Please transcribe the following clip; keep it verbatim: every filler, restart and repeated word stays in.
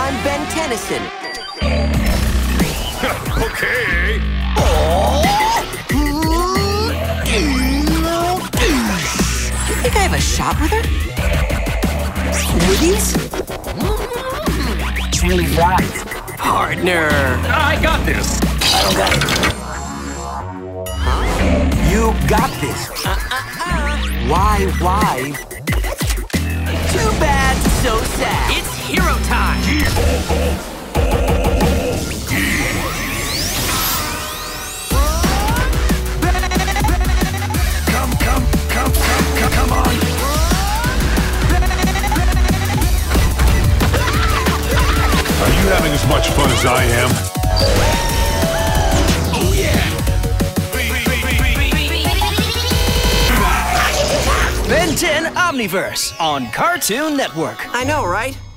I'm Ben Tennyson. Okay. You think I have a shot with her? Smoothies? It's really dry. Partner. I got this. I don't got it. Huh? You got this. Uh, uh, uh. Why, why? Too bad, so sad. It's hero time. Come, come, come, come, come, come on. Are you having as much fun as I am? Oh yeah! Ben ten Omniverse on Cartoon Network. I know, right?